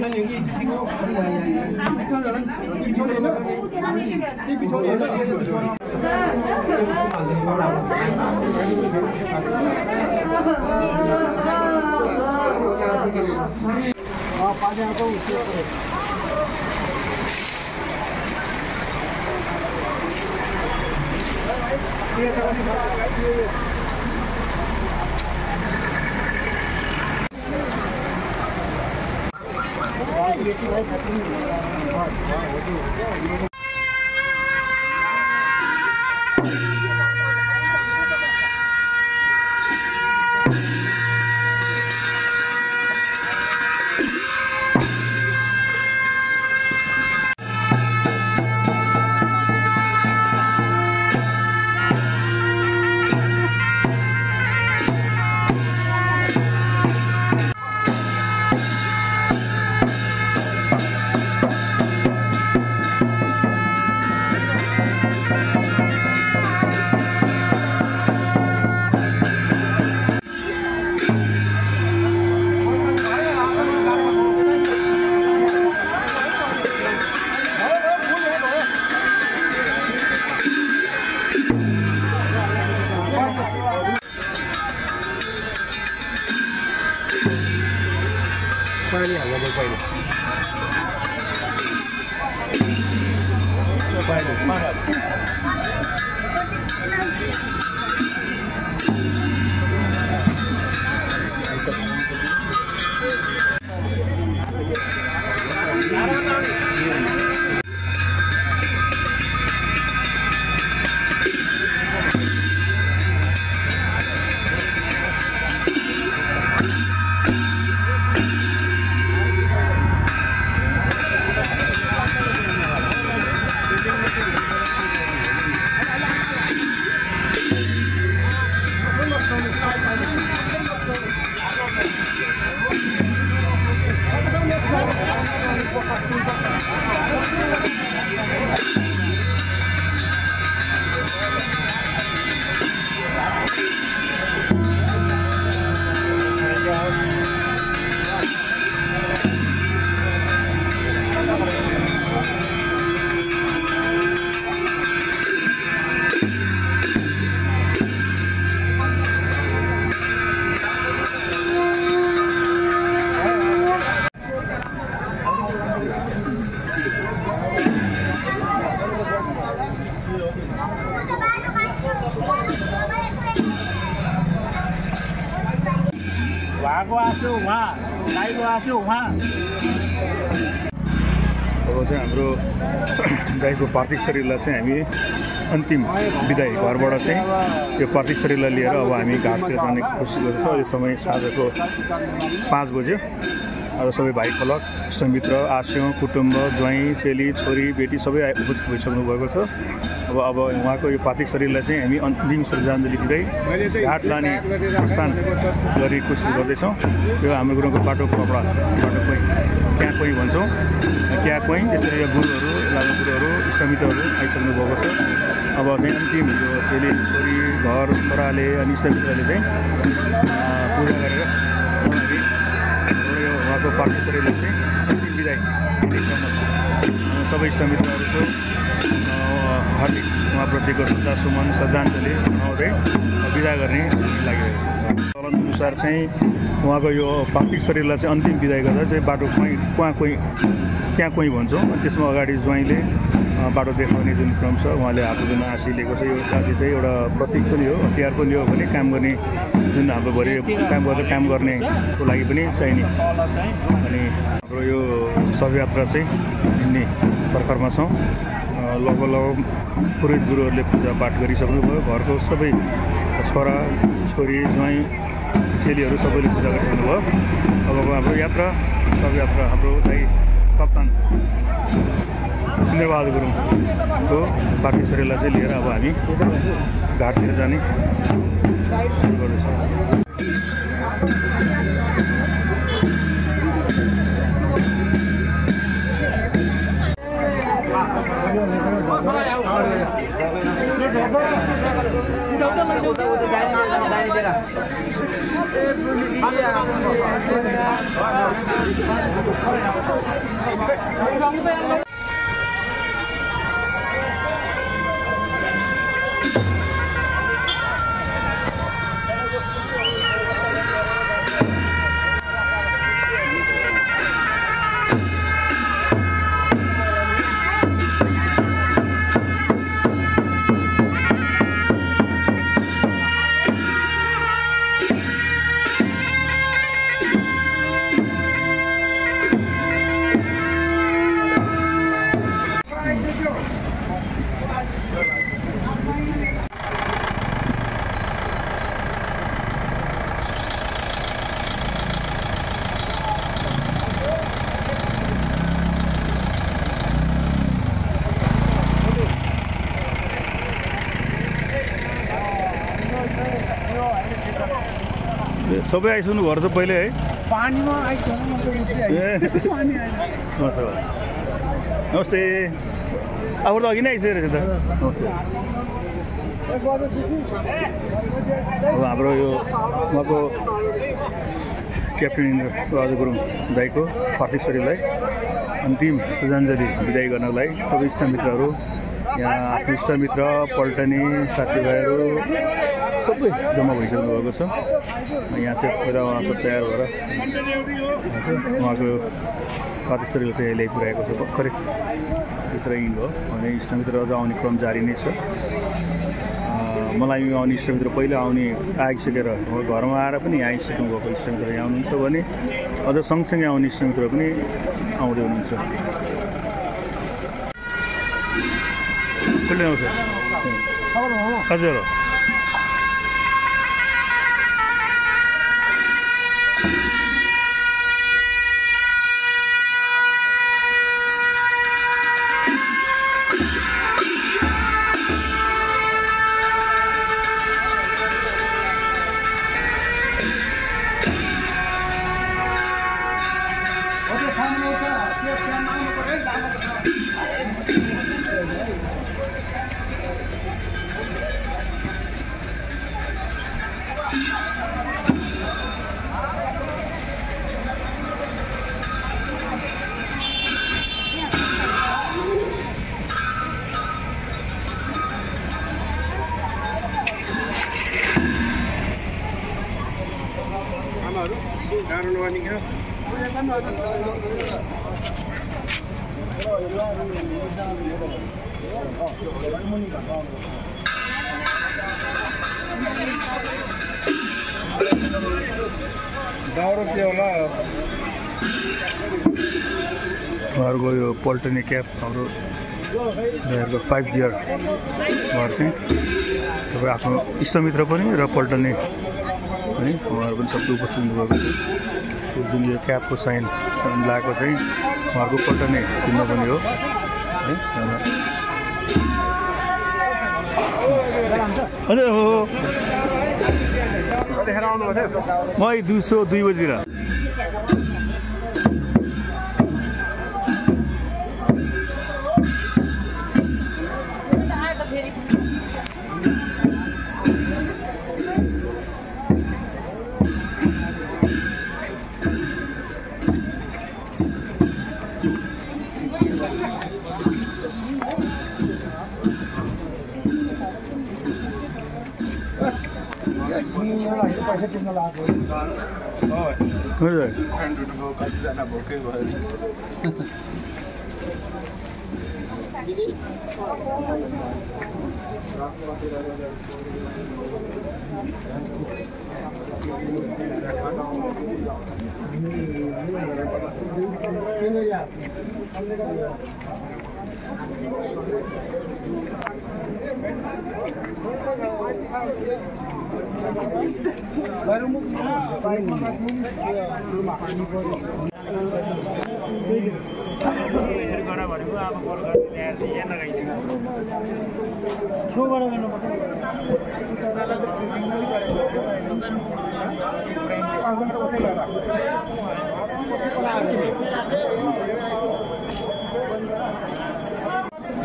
अब चाहिँ हाम्रो गाईको पार्थिव शरीरलाई चाहिँ हामी अन्तिम बिदाई घरबाट चाहिँ यो पार्थिव शरीरलाई लिएर अब हामी घाटतिर जाने कोसिस गर्छौँ। यो समय साँझको 5 बज्यो। अब सबै भाइ फलक इष्टमित्र आस्यौँ कुटुम्ब ज्वाइँ चेली छोरी बेटी सबै उपस्थित भइसक्नु भएको छ। अब उहाँको यो पार्थिव शरीरलाई चाहिँ हामी अन्तिम श्रद्धाञ्जली दिँदै घाट लाने प्रस्थान गरी कोसिस गर्दैछौँ। यो हाम्रो गुरुङको बाटो कपडा बाटो कोही त्यहाँ कोही भन्छौँ त्यहाँ कोही त्यसरी यो गुरुहरू लामो गुरुहरू इष्टमित्रहरू आइसक्नु भएको छ। अब चाहिँ अन्तिम यो चेली छोरी घर छोराले अनि इष्टमित्रले चाहिँ पूजा गरेर यो उहाँको पार्थिव शरीरलाई चाहिँ अन्तिम बिदाई दिने क्रममा छ। सबै इष्टमित्रहरूको हार्दिक उहाँप्रतिको श्रद्धा सुमन श्रद्धाञ्जली जनाउँदै बिदा गर्ने लागिरहेको छ। चलन अनुसार चाहिँ उहाँको यो पार्थिव शरीरलाई चाहिँ अन्तिम बिदाई गर्दा चाहिँ बाटो त्यहाँ कोही भन्छौँ। त्यसमा अगाडि ज्वाइँले बाटो देखाउने जुन क्रम छ उहाँले आफू जुन आशी लिएको छ यो आशी चाहिँ एउटा प्रतीक पनि हो हतियार पनि हो भने काम गर्ने जुन हाम्रो भरि काम गर्नेको लागि पनि चाहिने। अनि हाम्रो यो शवयात्रा चाहिँ हिँड्ने पर्खरमा छौँ। लगभग पुरोहित गुरुहरूले पूजापाठ गरिसक्नुभयो। घरको सबै छोरा छोरी ज्वाइँ चेलीहरू सबैले पूजा गरिसक्नुभयो। अब हाम्रो यात्रा शवयात्रा हाम्रो चाहिँ कप्तान इन्द्रबहादुर गुरुङको पार्थिव शरीरलाई चाहिँ लिएर अब हामी घाटतिर जाने सुरु गर्दैछौँ। सबै आइसक्नु घर त पहिले है पानीमा नमस्ते अब त अघि नै आइसकेको रहेछ त नमस्ते अब हाम्रो यो उहाँको क्याप्टेन राजा गुरुङ दाईको पार्थिव शरीरलाई अन्तिम श्रद्धाञ्जली विदाई गर्नलाई सबै इष्टमित्रहरू यहाँ आफ्नो इष्टमित्र पल्टनी साथीभाइहरू सबै जम्मा भइसक्नु भएको छ। यहाँ चाहिँ पहिला उहाँ सब तयार भएर उहाँको पार्थिव शरीर चाहिँ ल्याइपुर्याएको छ भर्खरै भित्र हिँड्नु हो भने इष्टमित्र अझ आउने क्रम जारी नै छ। मलाई आउने इष्टमित्र पहिला आउने आइसकेर घरमा आएर पनि यहाँ आइसक्नु भएको इष्टमित्र यहाँ हुनुहुन्छ भने अझ सँगसँगै आउने इष्टमित्र पनि आउँदै हुनुहुन्छ। कसले आउँछ हजुर उहाँहरूको यो पल्टनी क्याब हाम्रो 5 इयर उहाँहरू चाहिँ तपाईँ आफ्नो इष्टमित्र पनि र पल्टनी पनि उहाँहरू पनि सबै उपस्थित हुनुभएको छ। जुन यो क्याबको साइन लगाएको चाहिँ उहाँहरूको पल्टनी चिन्ह पनि हो है। हजुर हो म 202 बजीतिर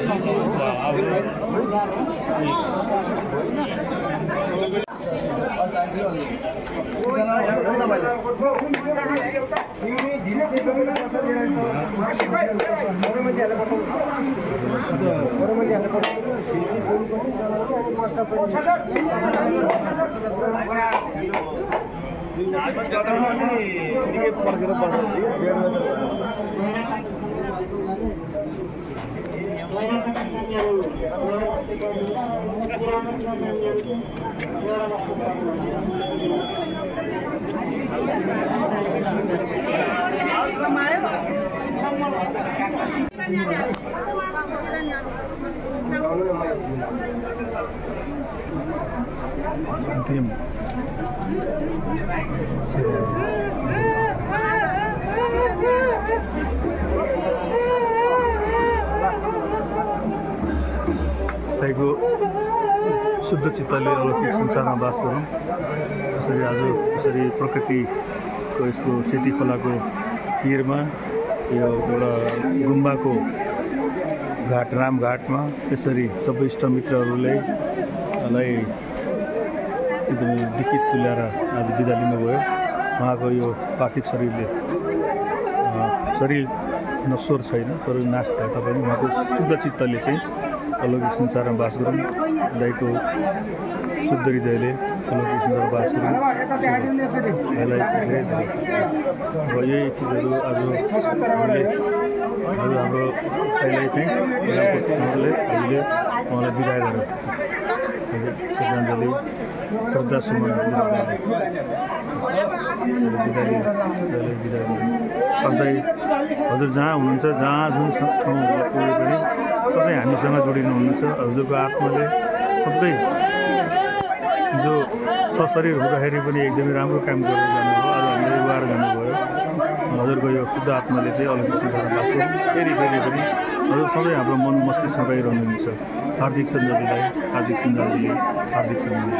Antim. ताइको शुद्ध चित्तले अलौकिक संसारमा बास गरौँ। यसरी आज यसरी प्रकृतिको यस्तो सेती खोलाको तीरमा यो एउटा गुम्बाको घाट रामघाटमा त्यसरी सबै इष्टमित्रहरूलाई एकदमै लिखित तुल्याएर आज बिदा लिनुभयो। उहाँको यो पार्थिव शरीर नश्वर छैन तर नाश भए तापनि उहाँको शुद्ध चित्तले चाहिँ अलौकिक संसारमा बास गरौँ। दाइको शुद्ध हृदयले अलौकिक संसारमा बास गरौँ। यसलाई धेरै धेरै अब यही चिजहरू आज हाम्रो अहिले चाहिँ हामीले उहाँलाई बिदा गऱ्यौँ। श्रद्धाञ्जली श्रद्धा सुमन अझै हजुर जहाँ हुनुहुन्छ जहाँ जुन ठाउँ पुगे पनि सधैँ हामीसँग जोडिनु हुनुहुन्छ। हजुरको आत्माले सधैँ हिजो सशरीर हुँदाखेरि पनि एकदमै राम्रो काम गरेर जानुभयो। आज हामीले गुहार जानुभयो। हजुरको यो शुद्ध आत्माले चाहिँ अलौकिक संसारमा बास गर्नु फेरि फेरि पनि हजुर सधैँ हाम्रो मन मस्तिष्कमा रहिरहनुहुन्छ। हार्दिक श्रद्धाञ्जली हार्दिक श्रद्धाञ्जली हार्दिक श्रद्धाञ्जली।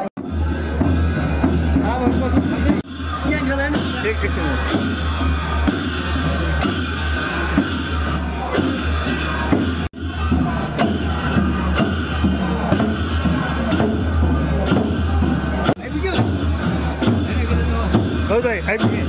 हो दाइ आइपुगेँ।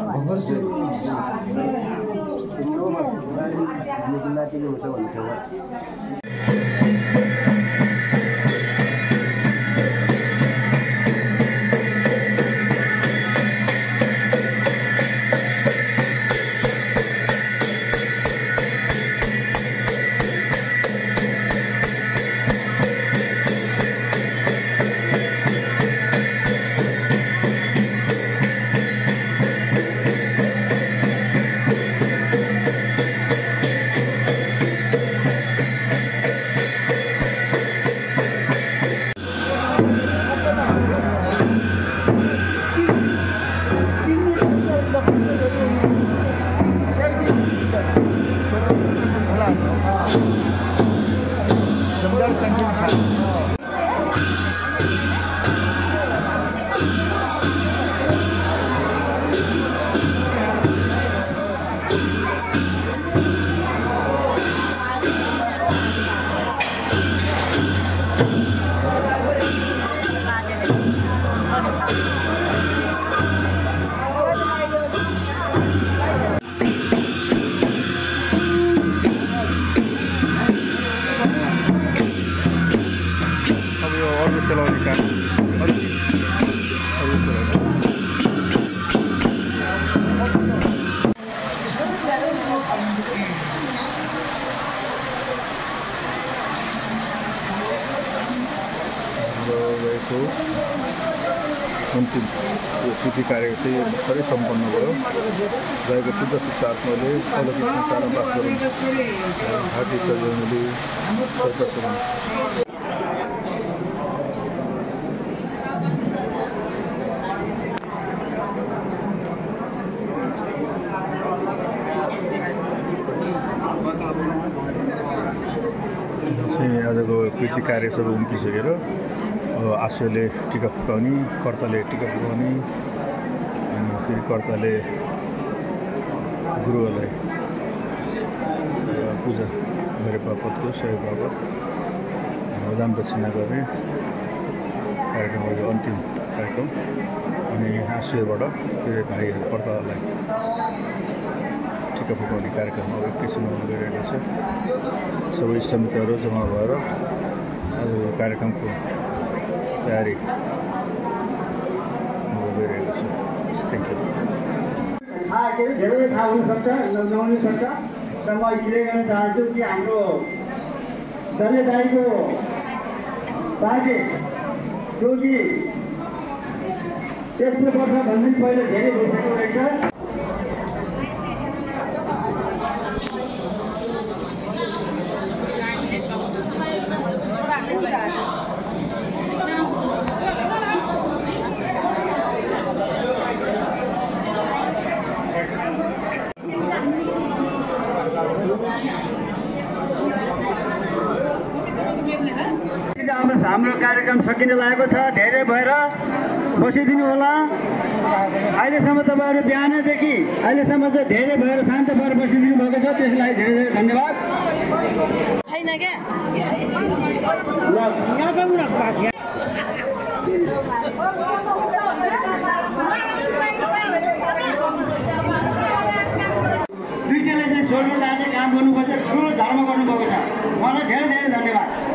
अन्तिम तिथि कार्य चाहिँ भर्खरै सम्पन्न भयो। गएको शुद्ध चित्त आत्माले अलौकिक संसारमा बास गरून् हार्दिक श्रद्धाञ्जली प्रदर्शन। आजको कृति कार्य सुरु उम्किसकेर आश्रयले टिका फुकाउने, कर्ताले टिका फुकाउने, अनि फेरि कर्ताले गुरुहरूलाई पूजा गरे बापतको सहयोग बापत दान दक्षिणा गर्ने कार्यक्रम हो, अन्तिम कार्यक्रम। अनि आश्रयबाट फेरि भाइहरू कर्ताहरूलाई टिका फुकाउने कार्यक्रम अब एकैछिनमा गइरहेको छ। सबै इष्टमित्रहरू जम्मा भएर आज यो कार्यक्रमको तयारी गइरहेको छ। Thank you. धेरै थाहा हुनसक्छ, नहुनसक्छ, र म क्लियर गर्न चाहन्छु कि हाम्रो दले दाईको बाजे जो कि 100 वर्षभन्दा पहिला धेरै भइसकेको रहेछ। हाम्रो कार्यक्रम सकिन लागेको छ, धेरै भएर बसिदिनु होला। अहिलेसम्म तपाईँहरू बिहानदेखि अहिलेसम्म चाहिँ धेरै भएर शान्त भएर बसिदिनु भएको छ, त्यसलाई धेरै धेरै धन्यवाद। छैन क्या दुईजनाले चाहिँ स्वर्ग जाने काम गर्नुपर्छ, ठुलो धर्म गर्नुभएको छ। उहाँलाई धेरै धेरै धन्यवाद।